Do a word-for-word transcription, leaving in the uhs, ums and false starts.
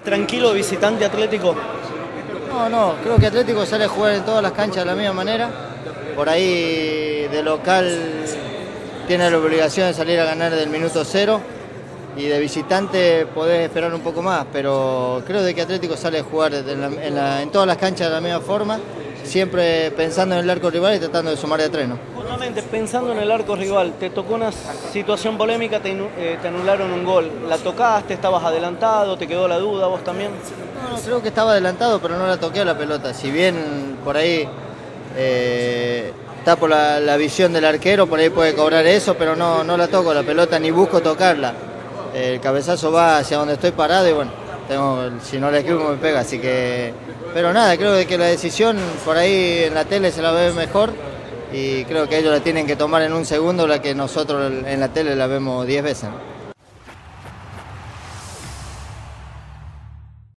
Tranquilo visitante Atlético. No, no, creo que Atlético sale a jugar en todas las canchas de la misma manera. Por ahí de local tiene la obligación de salir a ganar del minuto cero y de visitante podés esperar un poco más, pero creo de que Atlético sale a jugar en, la, en, la, en todas las canchas de la misma forma, siempre pensando en el arco rival y tratando de sumar de a tres, ¿no? Justamente pensando en el arco rival, te tocó una situación polémica, te, eh, te anularon un gol. ¿La tocaste, estabas adelantado, te quedó la duda, vos también? No, no, creo que estaba adelantado, pero no la toqué a la pelota. Si bien por ahí eh, está por la, la visión del arquero, por ahí puede cobrar eso, pero no, no la toco la pelota ni busco tocarla. El cabezazo va hacia donde estoy parado y bueno, tengo, si no la escribo me pega, así que... Pero nada, creo que la decisión por ahí en la tele se la ve mejor y creo que ellos la tienen que tomar en un segundo, la que nosotros en la tele la vemos diez veces, ¿no?